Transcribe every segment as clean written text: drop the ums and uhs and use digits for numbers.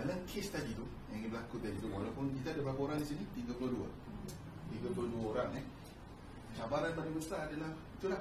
dalam kes tadi tu yang berlaku tadi tu, walaupun kita ada berapa orang di sini? 32 orang cabaran paling besar adalah itulah,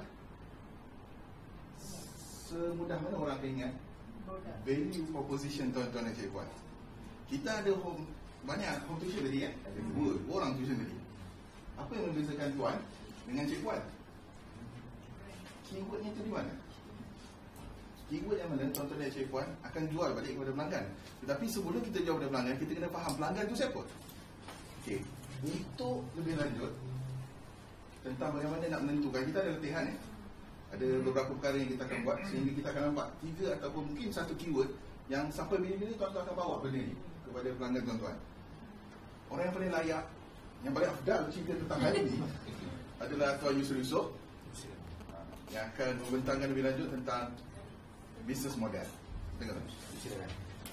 semudah mana orang akan ingat value proposition tuan-tuan dan cikgu. Kita ada banyak home tuition tadi kan, ada dua orang tuition tadi. Apa yang membezakan tuan dengan cikgu? Keywordnya tu di mana? Keyword yang mana tuan-tuan dan cikgu akan jual balik kepada pelanggan. Tetapi sebelum kita jual kepada pelanggan, kita kena faham pelanggan tu siapa. Okey, untuk lebih lanjut tentang bagaimana nak menentukan, kita ada latihan ada beberapa perkara yang kita akan buat sehingga kita akan nampak 3 ataupun mungkin 1 keyword yang sampai bila-bila tuan-tuan akan bawa benda ni kepada pelanggan tuan-tuan. Orang yang paling layak, yang paling afdal cerita tentang hal ini adalah Tuan Yusri Yusof yang akan membentangkan lebih lanjut tentang business model. Dengar. Silakan.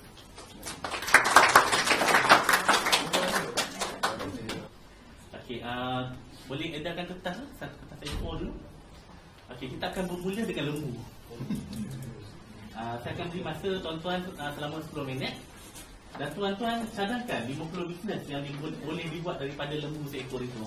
Okey, boleh edarkan kertas satu kertas A4 dulu. Okey, kita akan bermula dengan lembu. Saya akan beri masa tuan-tuan selama 10 minit. Dan tuan-tuan cadangkan 50 bisnes yang boleh dibuat daripada lembu seekor itu.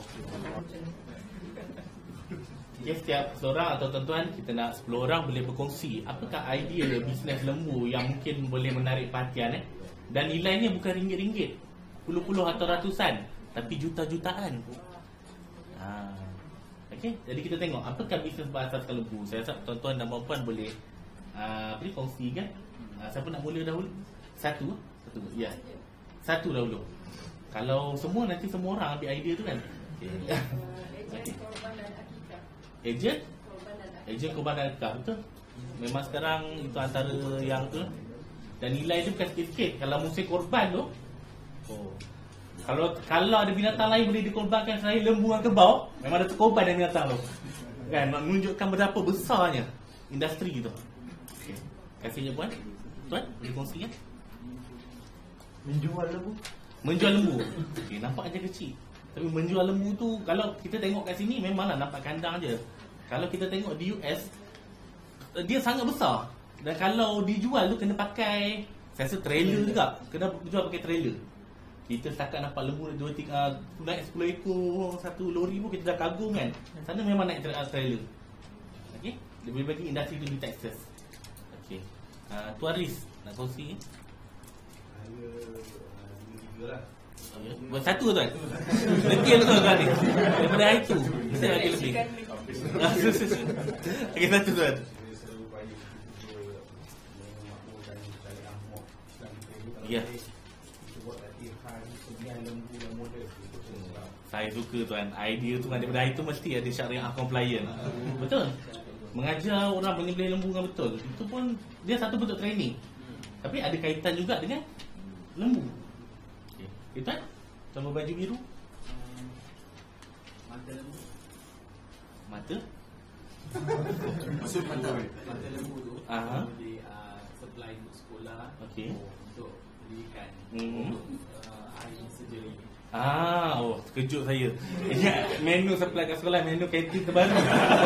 Okay, setiap seorang atau tuan-tuan, kita nak 10 orang boleh berkongsi apakah idea bisnes lembu yang mungkin boleh menarik perhatian dan nilainya bukan ringgit-ringgit, puluh-puluh atau ratusan, tapi juta-jutaan. Okey, jadi kita tengok apakah bisnes berasaskan lembu. Saya rasa tuan-tuan dan puan-puan boleh beri kongsi kan. Siapa nak mula dahulu? Satu. Ya. Satu dahulu. Kalau semua, nanti semua orang ambil idea tu kan. Okay. Ejen korban dan akikah, betul. Memang sekarang itu antara yang tu. Dan nilai tu bukan sikit-sikit. Kalau musim korban tu, Kalau ada binatang lain boleh dikorbankan selain lembu dan kebau, memang ada terkorban dengan binatang tu. Kan, nak menunjukkan berapa besarnya industri tu. Okey. Kasihnya puan. Tuan, boleh kongsi kan? Menjual lembu. Okey, nampak aja kecil. Tapi menjual lembu tu, kalau kita tengok kat sini memanglah nampak kandang je. Kalau kita tengok di US, dia sangat besar. Dan kalau dijual tu kena pakai, saya rasa trailer juga. Kena jual pakai trailer. Kita setakat nampak lembu 2-3 naik 10 ekor satu lori pun kita dah kagum kan. Sana memang naik trailer. Okey, lebih bagi industri tu di Texas. Okey. Tuan Riz nak kongsi? Saya 2-3 lah. Buat satu tuan. Lebih betul tuan ni. Daripada hari tu kita lagi lebih. Okey, satu tuan. Saya selalu upaya kita memakmurkan syariah Muhammad Islam kita. Ya. Kita buat latihan sebian lembu yang model. Saya suka tuan. Idea tu kan daripada hari tu mesti ada syariah compliant. Betul. Mengajar orang menyembelih lembu dengan betul. Itu pun dia satu bentuk training. Tapi ada kaitan juga dengan lembu. Okey, tuan. Tuan berbaju biru. Mata lembu. Mata? Maksud mata lembu tu Aha. supply untuk sekolah. Okey. Untuk pendidikan. Hmm. Air sedia ini. Terkejut saya. Menu supply kat sekolah, menu kantin terbaru.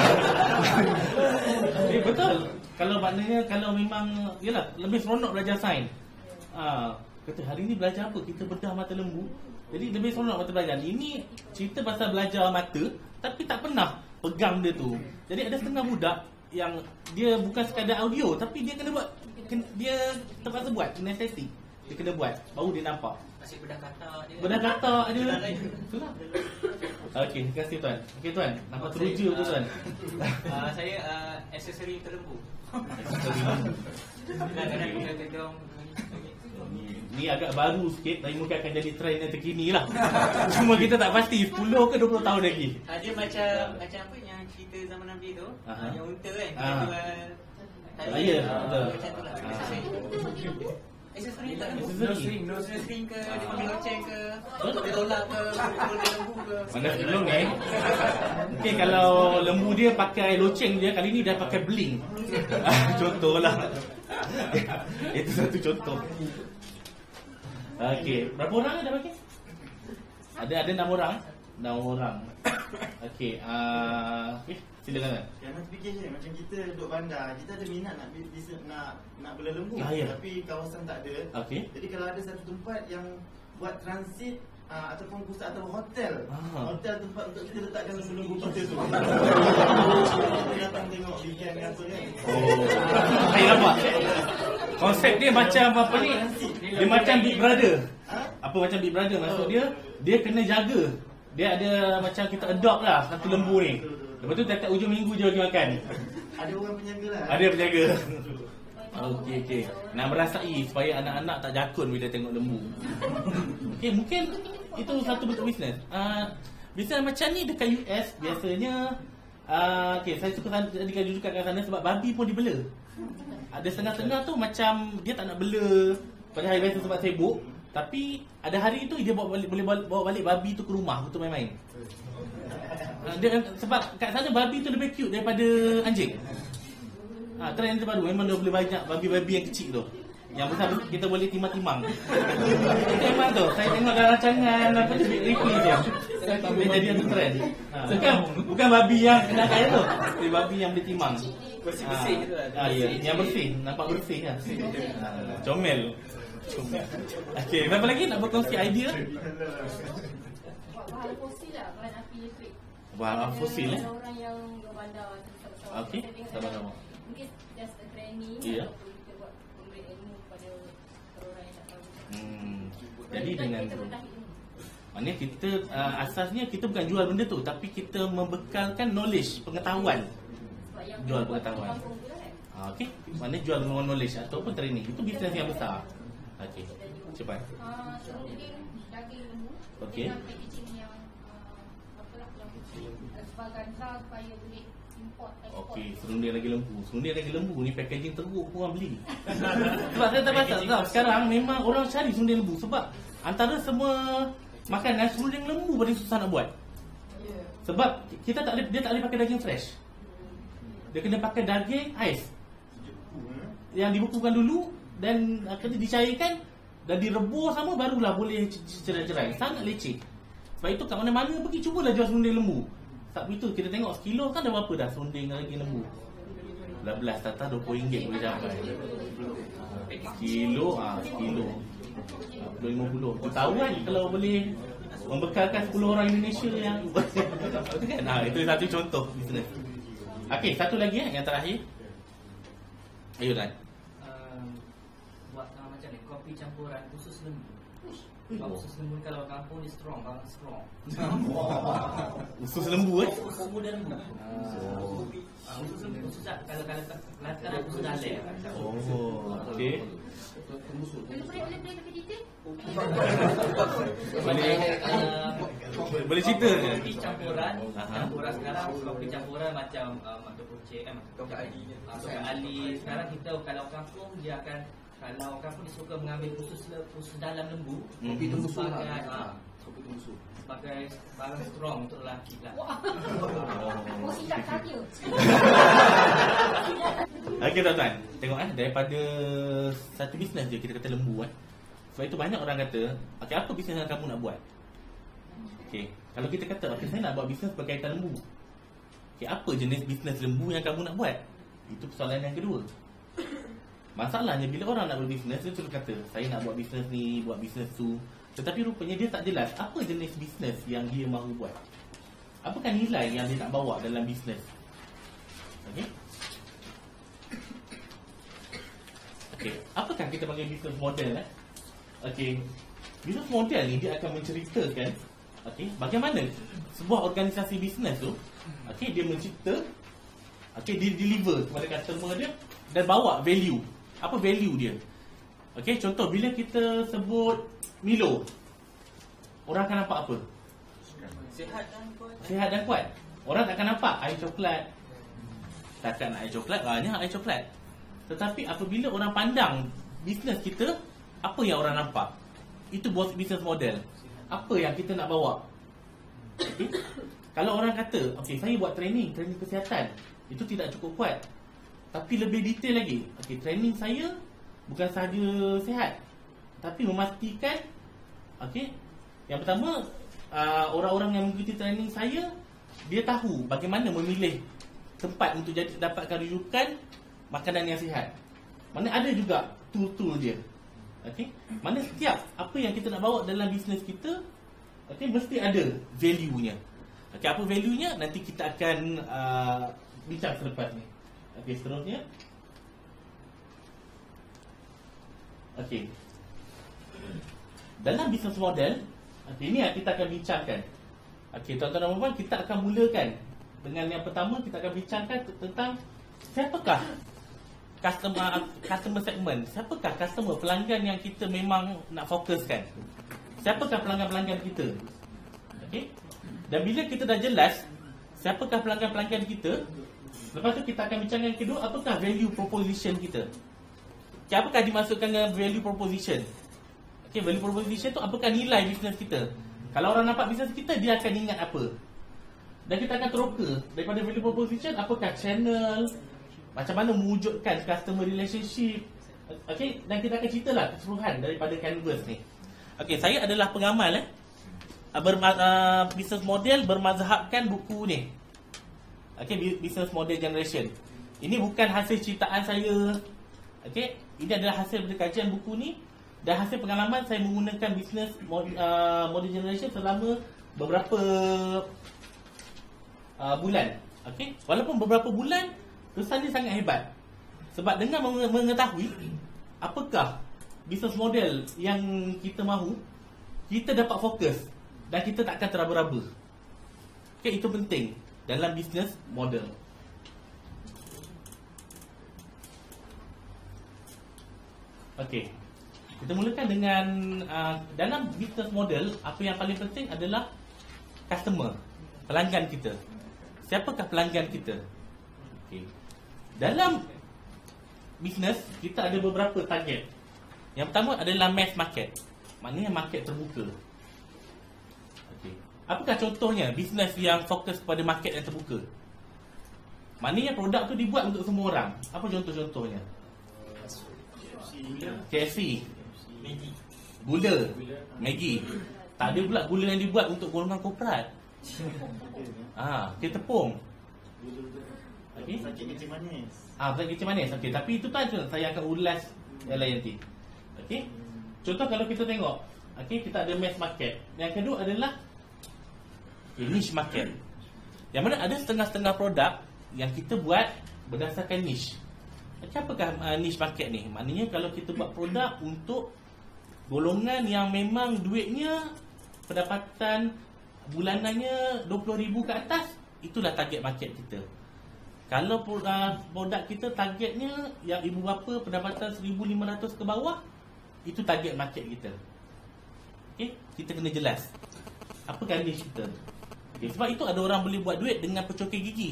Betul. Kalau maknanya, kalau memang, yalah, lebih seronok belajar sains. Kata hari ni belajar apa? Kita bedah mata lembu. Jadi lebih seronok mata belajar. Ini cerita pasal belajar mata, tapi tak pernah pegang dia tu. Jadi ada setengah budak yang dia bukan sekadar audio, tapi dia kena buat, dia terpaksa buat, necessity. Dia kena buat, baru dia nampak. Masih bedah katak dia. Bedah katak dia. Itulah. Okey, terima kasih tuan. Okey tuan, nampak teruja tu tuan. Saya aksesori untuk lembu. Kadang-kadang kita gedung. Ni agak baru sikit, tapi mungkin akan jadi trend yang terkini lah. Cuma kita tak pasti 10 ke 20 tahun lagi. Dia macam apa yang cerita zaman Nabi tu, yang unta kan, kita jual tali. Ya, betul. Macam tu lah. Aksesori tak? Aksesori. No string ke, dia panggil loceng ke, dia tolak ke, dia lembu ke. Mana belum Mungkin kalau lembu dia pakai loceng dia, kali ni dia pakai bling. Contohlah. Itu satu contoh. Okey, berapa orang ada bagi? Ada 6 orang. orang. Okey, silakan. Jangan fikir je macam kita duduk bandar, kita ada minat nak bela lembu, Ya. tapi kawasan tak ada. Okey. Jadi kalau ada satu tempat yang buat transit ataupun pusat atau hotel, hotel tempat untuk kita letakkan lembu kita tu. Kita datang tengok weekend ke apa kan. Saya nampak. Konsep dia macam apa ni? Dia macam Big Brother. Apa macam Big Brother maksud dia kena jaga. Dia ada macam kita adopt lah satu lembu ni. Lepas tu tiap ujung minggu je bagi makan. Ada orang penjaga lah. Ada penjaga. Okey. Nak merasai supaya anak-anak tak jakun bila tengok lembu. Okey, mungkin itu satu bentuk bisnes. Bisnes macam ni dekat US biasanya okey, saya suka jadikan jujukan kat sana sebab babi pun dibela. Ada setengah-setengah tu macam dia tak nak bela pada hari biasa sebab sibuk, tapi ada hari tu dia boleh bawa balik babi tu ke rumah untuk main-main. Sebab kat sana babi tu lebih cute daripada anjing. Trend yang terbaru memang dia boleh banyak babi-babi yang kecil tu. Yang besar kita boleh timang-timang. Itu memang tu. Saya tengok dalam rancangan apa tu Ricky je. Dia jadi yang trend. Bukan babi yang kena kaya tu. Tapi babi yang boleh timang. Bersih-bersih gitu lah. Ya, yang bersih, nampak bersih kan. Comel. Okey, apa lagi nak berkongsi idea? Bahan fosil lah, bahan api elektrik. Bahan fosil Orang yang berbandar bersama-sama. Okey, sama-sama. Mungkin just a training. Ya. Ataupun kita buat memberi ilmu kepada orang yang tak tahu. Jadi dengan kita tu bedah ilmu. maknanya kita asasnya kita bukan jual benda tu, tapi kita membekalkan knowledge, pengetahuan. Sebab yang Jual kita buat pengetahuan. di kampung tu kan. Okey, maknanya jual knowledge ataupun training. Itu bisnes yang besar. Okey, cepat. Daging lembu. Okey. Dengan packaging yang apalah yang sebagai draft supaya boleh import export. Okey, serunding lagi lembu. Serunding lagi lembu ni packaging teruk pun orang beli. Sebab saya tak pasal tau. Sekarang memang orang cari serunding lembu sebab antara semua makanan serunding lembu paling susah nak buat. Sebab dia tak boleh pakai daging fresh. Dia kena pakai daging ais yang dibekukan dulu dan kena dicairkan dan direbus sama barulah boleh cerai-cerai. Sangat leceh. Sebab itu kat mana-mana pergi cubalah jual serunding lembu. Sebab itu kita tengok sekilo kan dah berapa dah serunding lagi lembu. 12 tata RM20 boleh dapat. Sekilo sekilo 50. Tu tahu kan kalau boleh membekalkan 10 orang Indonesia yang betul kan? Itu satu contoh bisnes. Okey, satu lagi yang terakhir. Ayo Ran. Buat macam ni, kopi campuran khusus lembu. Khusus lembu kalau kampung ni strong, banget strong. Usus lembu Khusus muda lembu. Khusus lembu, khusus kalau Kelantan aku sudah leh. Okey. Boleh lebih detail? Boleh cerita ke? Kopi campuran sekarang kopi campuran macam Mak Pucik Tok Ali. Sekarang kita kalau kampung dia akan kalau kampung dia suka mengambil khusus dalam lembu. Kopi tembusu Kopi tembusu sebagai barang strong untuk lelaki lah. Oh, silap saja. Okey tuan-tuan, tengok daripada satu bisnes je kita kata lembu Sebab itu banyak orang kata, okey apa bisnes yang kamu nak buat? Okey, kalau kita kata okey saya nak buat bisnes berkaitan lembu. Okey, apa jenis bisnes lembu yang kamu nak buat? Itu persoalan yang kedua. Masalahnya bila orang nak berbisnes dia terus kata, saya nak buat bisnes ni, buat bisnes tu. Tetapi rupanya dia tak jelas apa jenis bisnes yang dia mahu buat. Apakah nilai yang dia nak bawa dalam bisnes? Okey. Okey, apakah kita panggil business model Okey. Business model ni dia akan menceritakan bagaimana sebuah organisasi bisnes tu dia mencipta dia deliver kepada customer dia dan bawa value. Apa value dia? Contoh bila kita sebut Milo, orang akan nampak apa? Sihat dan kuat. Orang tak akan nampak air coklat. Takkan air coklat, banyak air coklat. Tetapi apabila orang pandang bisnes kita, apa yang orang nampak? Itu business model. Apa yang kita nak bawa? Kalau orang kata, saya buat training kesihatan, itu tidak cukup kuat. Tapi lebih detail lagi. Training saya bukan sahaja sihat, tapi memastikan yang pertama orang-orang yang mengikuti training saya, dia tahu bagaimana memilih tempat untuk dapatkan rujukan makanan yang sihat. Mana ada juga tool-tool dia. Okey, mana setiap apa yang kita nak bawa dalam bisnes kita, okey, mesti ada value-nya. Okey, apa value-nya nanti kita akan bincang selepas ni. Okey, seterusnya. Okey. Dalam bisnes model, okey, ini yang kita akan bincangkan. Okey, tuan-tuan dan puan-puan, kita akan mulakan dengan yang pertama. Kita akan bincangkan tentang siapakah customer segment. Siapakah customer, pelanggan yang kita memang nak fokuskan. Siapakah pelanggan-pelanggan kita. Okey. Dan bila kita dah jelas siapakah pelanggan-pelanggan kita, lepas tu kita akan bincangkan yang kedua, apakah value proposition kita. Okay, apakah dimaksudkan dengan value proposition? Okay, value proposition tu apakah nilai bisnes kita. Kalau orang nampak bisnes kita, dia akan ingat apa. Dan kita akan teroka daripada value proposition, apakah channel, macam mana mewujudkan customer relationship. Okay, dan kita akan ceritalah keseluruhan daripada canvas ni. Okay, saya adalah pengamal business model bermazhabkan buku ni. Okay, business model generation. Ini bukan hasil ciptaan saya. Okay, ini adalah hasil dari kajian buku ni dan hasil pengalaman saya menggunakan business model generation selama beberapa bulan. Okay, walaupun beberapa bulan, kesan dia sangat hebat. Sebab dengan mengetahui apakah business model yang kita mahu, kita dapat fokus dan kita tak akan teraba-raba. Okay, itu penting dalam business model. Okey. Kita mulakan dengan dalam business model, apa yang paling penting adalah customer, pelanggan kita. Siapakah pelanggan kita? Okey. Dalam bisnes kita ada beberapa target. Yang pertama adalah mass market. Maknanya market terbuka. Okey. Apakah contohnya bisnes yang fokus pada market yang terbuka? Maknanya produk tu dibuat untuk semua orang. Apa contoh-contohnya? KFC, gula, Maggi. Tak ada pula gula yang dibuat untuk golongan korporat. Kita tepung. Okey. Sakit kecil manis. Sakit kecil manis. Okey, tapi itu tak je. Saya akan ulas yang lain nanti. Okey. Contoh kalau kita tengok, okey, kita ada mass market. Yang kedua adalah niche market. Yang mana ada setengah-setengah produk yang kita buat berdasarkan niche. Apakah niche market ni? Maknanya kalau kita buat produk untuk golongan yang memang duitnya, pendapatan bulanannya 20,000 ke atas, itulah target market kita. Kalau produk kita targetnya yang ibu bapa pendapatan 1,500 ke bawah, itu target market kita. Okay? Kita kena jelas apakah niche kita. Okay, sebab itu ada orang boleh buat duit dengan pencokir gigi.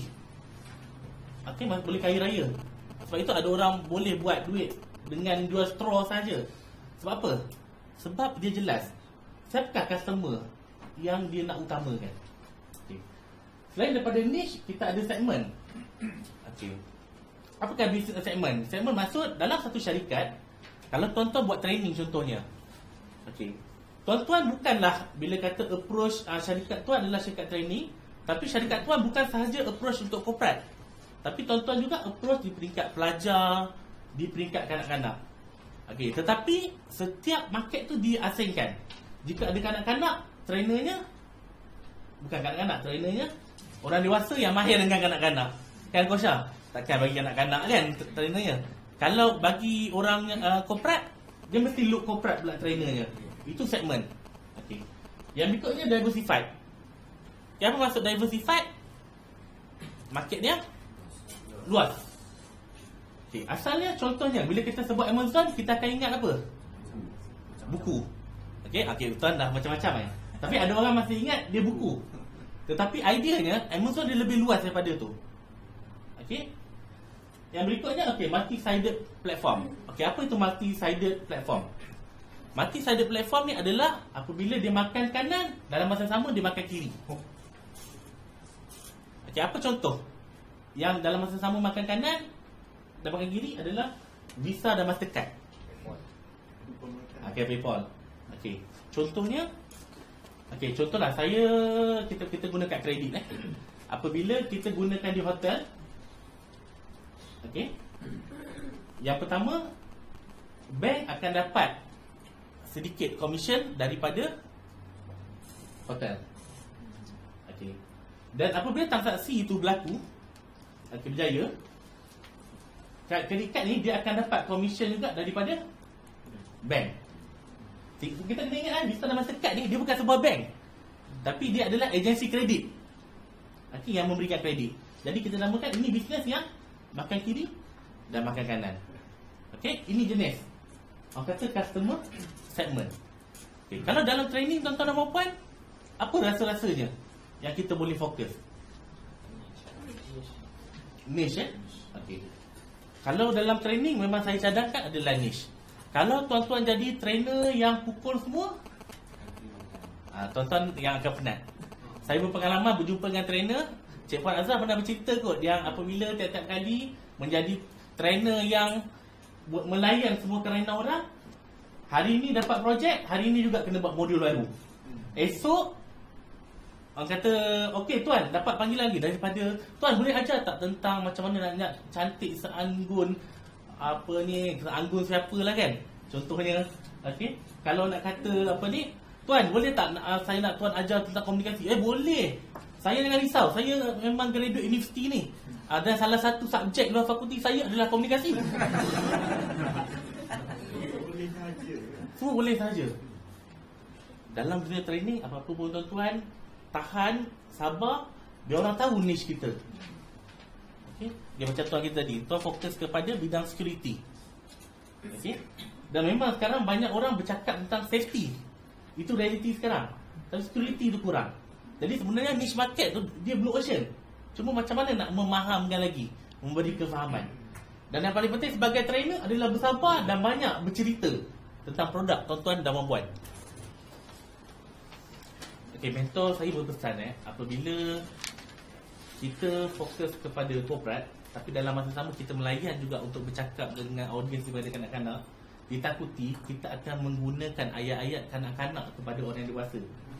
Okay, boleh kaya raya. Sebab itu ada orang boleh buat duit dengan jual straw saja. Sebab apa? Sebab dia jelas siapakah customer yang dia nak utamakan. Okay. Selain daripada niche, kita ada segmen. Okay. Apakah business segmen? Segmen maksud dalam satu syarikat. Kalau tuan-tuan buat training contohnya, okay, tuan-tuan bukanlah bila kata approach syarikat tuan adalah syarikat training, tapi syarikat tuan bukan sahaja approach untuk korporat, tapi tuan-tuan juga approach di peringkat pelajar, di peringkat kanak-kanak. Okey, tetapi setiap market tu diasingkan. Jika ada kanak-kanak, trainernya bukan kanak-kanak, trainernya orang dewasa yang mahir dengan kanak-kanak. Kan Kosha? Takkan bagi kanak-kanak kan trainernya. Kalau bagi orang korporat, dia mesti look korporat pula trainernya. Itu segmen. Okey. Yang berikutnya diversified. Apa maksud diversified? Market dia luas. Okay. Asalnya contohnya bila kita sebut Amazon, kita akan ingat apa? Buku. Okey, tuan dah macam-macam Tapi ada orang masih ingat dia buku. Tetapi ideanya Amazon dia lebih luas daripada tu. Okey. Yang berikutnya multi-sided platform. Okey, apa itu multi-sided platform? Multi-sided platform ni adalah apabila dia makan kanan, dalam masa sama dia makan kiri. Okey, apa contoh yang dalam masa sama makan kanan dan makan kiri adalah Visa dan Mastercard. Okey, PayPal. Okey. Contohnya Okey, contohlah kita guna kad kredit apabila kita gunakan di hotel. Okey. Yang pertama, bank akan dapat sedikit komisen daripada hotel. Okey. Dan apabila transaksi itu berlaku, berjaya, kredit kad ni dia akan dapat komisen juga daripada bank. Kita kena ingat Visa dan Mastercard ni dia bukan sebuah bank, tapi dia adalah agensi kredit. Okey, yang memberikan kredit. Jadi kita namakan ini bisnes yang makan kiri dan makan kanan. Okey, ini jenis orang kata customer segment. Okay. Kalau dalam training tuan-tuan dan puan, apa rasa-rasanya yang kita boleh fokus? Niche Okey. Kalau dalam training memang saya cadangkan adalah niche. Kalau tuan-tuan jadi trainer yang pukul semua, tuan-tuan yang akan penat. Saya berpengalaman berjumpa dengan trainer. Cik Puan Azhar pernah bercerita kot, yang apabila tiap-tiap kali menjadi trainer yang melayan semua kelainan orang, hari ini dapat projek, hari ini juga kena buat modul baru. Esok orang kata, okey tuan, dapat panggil lagi daripada, tuan boleh ajar tak tentang macam mana nak cantik seanggun seanggun siapa lah kan. Contohnya, okey, kalau nak kata tuan boleh tak saya nak tuan ajar tentang komunikasi? Boleh. Saya jangan risau, saya memang graduate universiti ni. Dan salah satu subjek luar fakulti saya adalah komunikasi. Semua boleh saja. Dalam dunia training, apa-apa pun tuan-tuan, tahan, sabar, biar orang tahu niche kita. Okay? Dia macam tuan kita tadi, tuan fokus kepada bidang security. Okay? Dan memang sekarang banyak orang bercakap tentang safety. Itu reality sekarang. Tapi security tu kurang. Jadi sebenarnya niche market tu dia blue ocean. Cuma macam mana nak memahamkan lagi, memberi kefahaman. Dan yang paling penting sebagai trainer adalah bersabar dan banyak bercerita tentang produk tuan-tuan dan puan-puan. Okey, mentor saya berpesan apabila kita fokus kepada korporat, tapi dalam masa sama kita melayan juga untuk bercakap dengan audiens daripada kanak-kanak, ditakuti kita akan menggunakan ayat-ayat kanak-kanak kepada orang dewasa.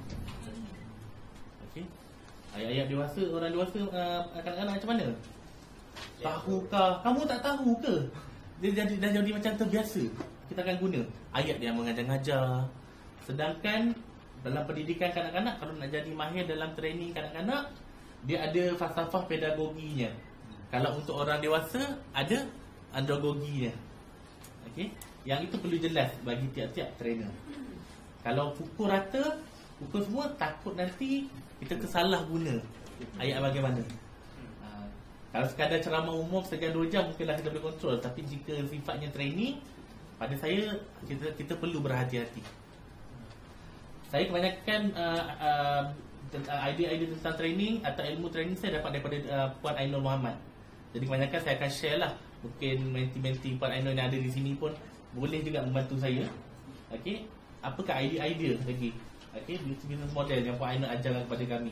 Okey. Ayat-ayat dewasa, orang dewasa kanak-kanak macam mana? Tahukah? Kamu tak tahu ke? Dia dah jadi macam terbiasa. Kita akan guna ayat yang mengajar-ngajar. Sedangkan dalam pendidikan kanak-kanak, kalau nak jadi mahir dalam training kanak-kanak, dia ada falsafah pedagoginya. Kalau untuk orang dewasa, ada andragoginya. Okey, yang itu perlu jelas bagi tiap-tiap trainer. Kalau pukul rata, pukul semua, takut nanti kita kesalah guna ayat bagaimana. Kalau sekadar ceramah umum sejam 2 jam mungkinlah kita boleh kontrol, tapi jika sifatnya training, pada saya kita perlu berhati-hati. Saya kebanyakan idea-idea tentang training atau ilmu training saya dapat daripada Puan Ainul Muhammad. Jadi kebanyakan saya akan share lah. Mungkin menti-menti Puan Ainul yang ada di sini pun boleh juga membantu saya. Okey, apakah idea-idea lagi? Okey, business model yang Puan Ainul ajarkan kepada kami.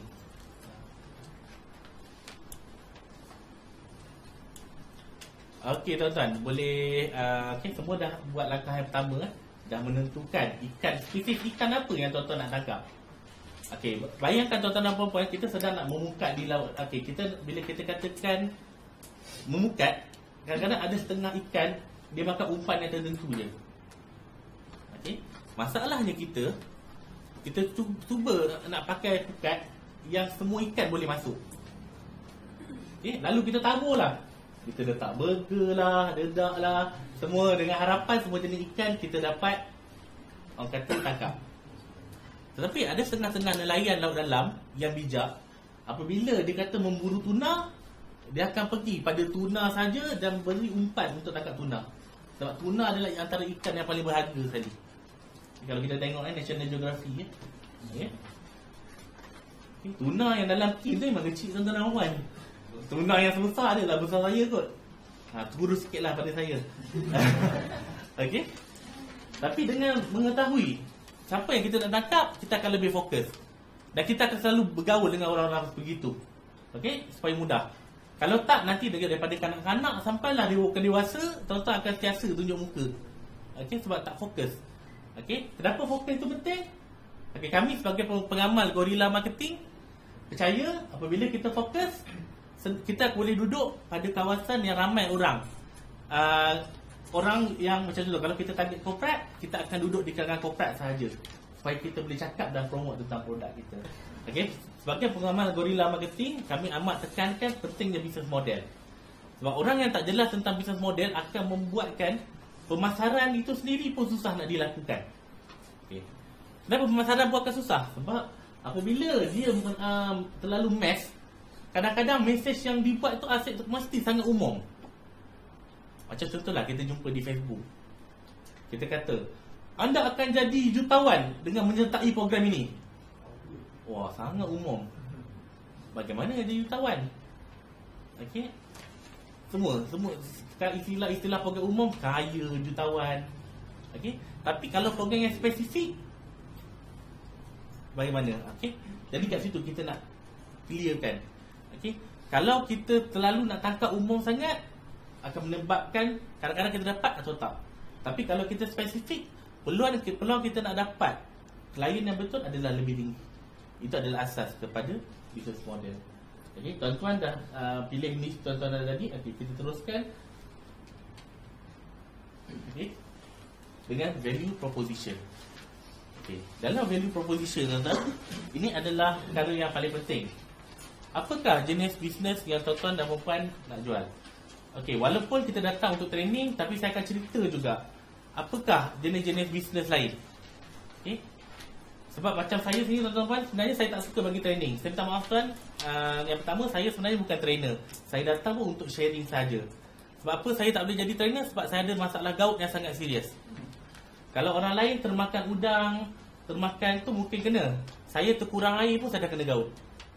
Okey tuan-tuan, boleh semua dah buat langkah yang pertama, dah menentukan ikan, spesifik ikan apa yang tuan-tuan nak tangkap. Okey, bayangkan tuan-tuan dan puan-puan, kita sedang nak memukat di laut. Okey, bila kita katakan memukat, kadang-kadang ada setengah ikan dia makan umpan yang tertentu je. Okey, masalahnya kita cuba nak pakai pukat yang semua ikan boleh masuk. Okey, lalu kita taruhlah. Kita letak burger lah, dedak lah, semua dengan harapan semua jenis ikan kita dapat, orang kata, tangkap. Tetapi ada setengah-setengah nelayan laut dalam yang bijak. Apabila dia kata memburu tuna, dia akan pergi pada tuna saja dan beri umpan untuk tangkap tuna. Sebab tuna adalah antara ikan yang paling berharga sekali. Kalau kita tengok National Geography tuna yang dalam tin tu memang kecil tuan-tuan dan puan. Tuna yang sebesar adalah besar saya kot. Turun sikit lah pada saya. Okey. Tapi dengan mengetahui siapa yang kita nak tangkap, kita akan lebih fokus. Dan kita akan selalu bergaul dengan orang-orang begitu. Okey, supaya mudah. Kalau tak, nanti daripada kanak-kanak sampailah dia dewasa, tuan-tuan akan sentiasa tunjuk muka. Okey, sebab tak fokus. Okey, kenapa fokus itu penting? Okay, kami sebagai pengamal Gorilla Marketing percaya apabila kita fokus, kita boleh duduk pada kawasan yang ramai orang. Orang yang macam tu, kalau kita target corporate, kita akan duduk di kalangan corporate sahaja, supaya kita boleh cakap dan promote tentang produk kita. Okay, sebagai pengamal Gorilla Marketing, kami amat tekankan pentingnya business model. Sebab orang yang tak jelas tentang business model akan membuatkan pemasaran itu sendiri pun susah nak dilakukan. Okay. Kenapa pemasaran pun akan susah? Sebab apabila dia terlalu mass, kadang-kadang mesej yang dibuat tu asyik mesti sangat umum. Macam contohlah kita jumpa di Facebook, kita kata anda akan jadi jutawan dengan menyertai program ini. Wah, sangat umum. Bagaimana jadi jutawan? Okey, semua istilah program umum, kaya, jutawan. Okey, tapi kalau program yang spesifik, bagaimana? Okey, jadi kat situ kita nak clearkan. Okey, kalau kita terlalu nak tangkap umum sangat, akan menyebabkan kadang-kadang kita dapat atau tak. Tapi kalau kita spesifik, peluang kita nak dapat klien yang betul adalah lebih tinggi. Itu adalah asas kepada business model. Okey, tuan-tuan dah pilih niche tuan-tuan dah tadi. Okey, kita teruskan. Okey, dengan value proposition. Okey, dalam value proposition tuan-tuan, ini adalah perkara yang paling penting. Apakah jenis bisnes yang tuan-tuan dan puan nak jual? Okey, walaupun kita datang untuk training, tapi saya akan cerita juga apakah jenis-jenis bisnes lain. Okey, sebab macam saya sendiri tuan-tuan, sebenarnya saya tak suka bagi training. Saya minta maaf tuan. Yang pertama, saya sebenarnya bukan trainer. Saya datang pun untuk sharing saja. Sebab apa saya tak boleh jadi trainer? Sebab saya ada masalah gout yang sangat serius. Kalau orang lain termakan udang, termakan tu mungkin kena. Saya terkurang air pun saya dah kena gout.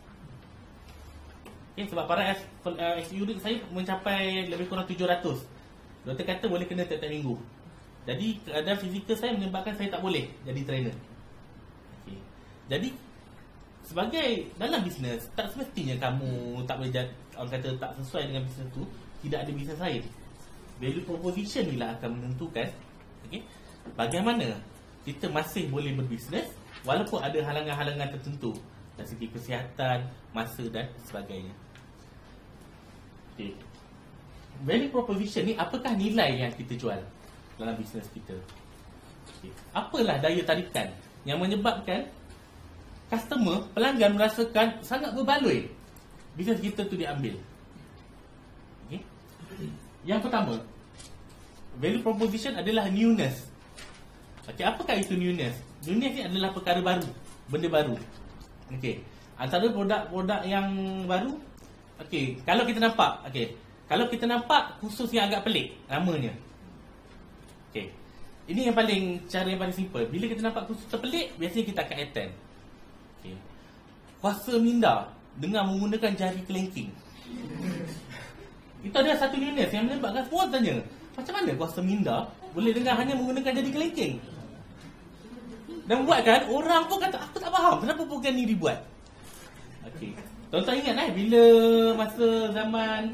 Okay, sebab para uric saya mencapai lebih kurang 700. Doktor kata boleh kena tiap-tiap minggu. Jadi keadaan fizikal saya menyebabkan saya tak boleh jadi trainer. Okay. Jadi sebagai dalam bisnes, tak semestinya kamu tak boleh jadi, orang kata tak sesuai dengan bisnes tu, tidak ada bisnes lain. Value proposition ni lah akan menentukan, okay, bagaimana kita masih boleh berbisnes walaupun ada halangan-halangan tertentu dari segi kesihatan, masa dan sebagainya. Okay. Value proposition ni apakah nilai yang kita jual dalam bisnes kita? Okay. Apalah daya tarikan yang menyebabkan customer, pelanggan merasakan sangat berbaloi bisnes kita tu diambil? Okay. Yang pertama, value proposition adalah newness. Okay, apakah itu newness? Newness ni adalah perkara baru, benda baru. Okay, antara produk-produk yang baru, okay, kalau kita nampak khusus yang agak pelik namanya. Okay, ini yang paling, cara yang paling simple. Bila kita nampak khusus terpelik, biasanya kita akan attend. Okay, kuasa minda dengan menggunakan jari kelingking. Itu adalah satu newness yang menyebabkan semua tanya, macam mana kuasa minda boleh dengar hanya menggunakan jari kelingking? Dan buatkan orang pun kata, aku tak faham kenapa program ni dibuat. Okey, tuan-tuan ingat bila masa zaman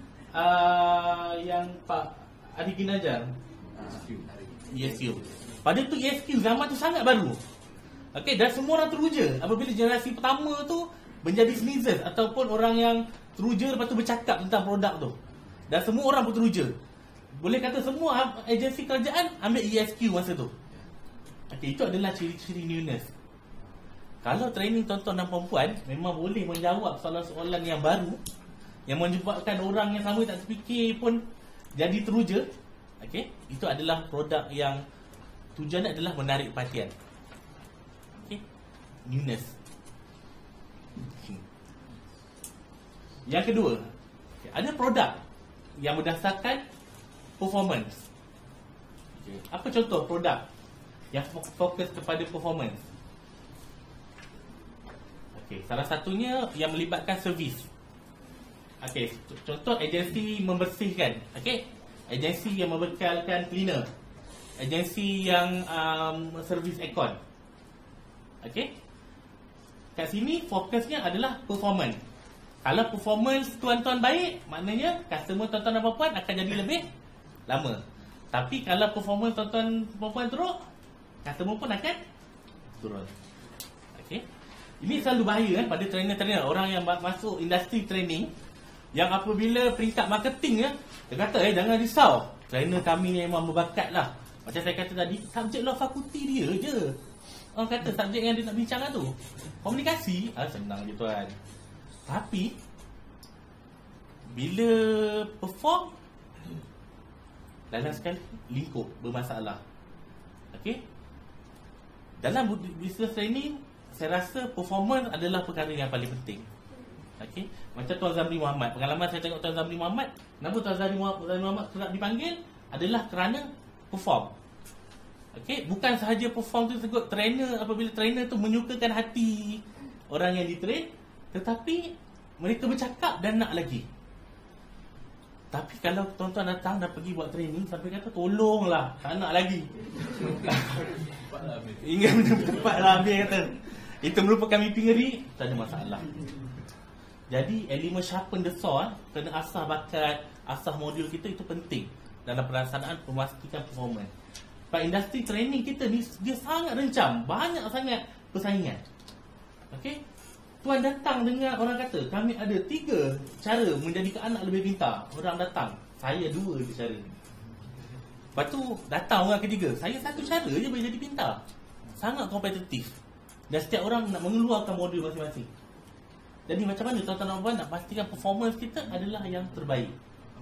yang Pak Adi Ginajar, ESQ. Pada tu ESQ zaman tu sangat baru. Okey, dan semua orang teruja apabila generasi pertama tu menjadi sneezers ataupun orang yang teruja lepas tu bercakap tentang produk tu. Dan semua orang pun teruja. Boleh kata semua agensi kerajaan ambil ESQ masa tu. Okay, itu adalah ciri-ciri newness. Kalau training tuan-tuan dan puan-puan memang boleh menjawab soalan-soalan yang baru, yang menyebabkan orang yang sama tak terfikir pun jadi teruja. Okay, itu adalah produk yang tujuannya adalah menarik perhatian. Okay, newness. Yang kedua, ada produk yang berdasarkan performance. Okay. Apa contoh produk yang fokus kepada performance? Okay, salah satunya yang melibatkan servis. Okay, contoh agensi membersihkan. Okay, agensi yang membekalkan cleaner, agensi yang servis aircon. Okay, kat sini fokusnya adalah performance. Kalau performance tuan-tuan baik, maknanya customer tuan-tuan dan puan akan jadi lebih lama. Tapi kalau performance tuan-tuan dan puan teruk, customer pun akan turun. Okay. Ini selalu bahaya pada trainer-trainer, orang yang masuk industri training, yang apabila peringkat marketing dia kata jangan risau, trainer kami ni memang berbakat lah. Macam saya kata tadi, subjek law fakulti dia je. Orang kata subjek yang dia nak bincangkan tu komunikasi, senang je tuan. Tapi bila perform, dalam sekali lingkup bermasalah. Okay. Dalam business training, saya rasa performance adalah perkara yang paling penting. Okay. Macam Tuan Zamri Muhammad, pengalaman saya tengok Tuan Zamri Muhammad, kenapa Tuan Zamri Muhammad kerap dipanggil adalah kerana perform. Okay. Bukan sahaja perform tu sebut trainer, apabila trainer tu menyukakan hati orang yang ditrain, tetapi mereka bercakap dan nak lagi. Tapi kalau tuan-tuan datang dah pergi buat training sampai kata tolonglah, tak nak lagi. Ingat cepatlah habis kata. Itu merupakan mimpi ngeri, tak ada masalah. Jadi elemen sharpen the saw, kena asah bakat, asah modul kita itu penting dalam pelaksanaan memastikan performance. Pada industri training kita ni, dia sangat rencam, banyak sangat persaingan. Okey. Tuan datang dengan orang kata, kami ada 3 cara menjadikan anak lebih pintar. Orang datang, saya 2 je cara. Lepas tu datang orang ketiga, saya 1 cara je boleh jadi pintar. Sangat kompetitif. Dan setiap orang nak mengeluarkan modul masing-masing. Jadi macam mana tuan-tuan dan puan nak pastikan performance kita adalah yang terbaik.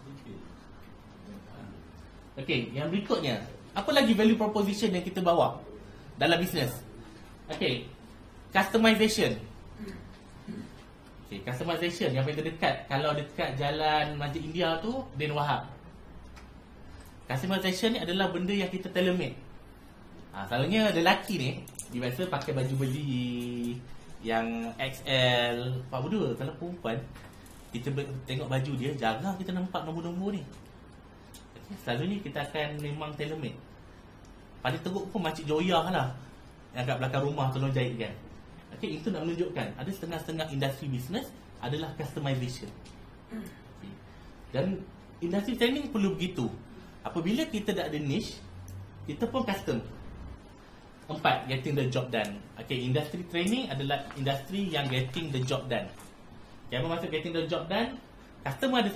Okey, yang berikutnya, apa lagi value proposition yang kita bawa dalam bisnes? Okey, customization. Okay, customization yang paling terdekat, kalau dekat jalan Masjid India tu, Din Wahab. Customization ni adalah benda yang kita tailor-made. Selalunya lelaki ni dia biasa pakai baju beli yang XL 42. Kalau perempuan, kita tengok baju dia, jarang kita nampak nombor-nombor ni. Okay, selalunya kita akan memang tailor-made. Pada teruk pun Makcik Joya lah yang kat belakang rumah tolong jahitkan. Okay, itu nak menunjukkan ada setengah-setengah industri bisnes adalah customization. Okay. Dan industri training perlu begitu. Apabila kita dah ada niche, kita pun custom. 4, getting the job done. Okay, industri training adalah industri yang getting the job done. Yang maksud getting the job done, customer ada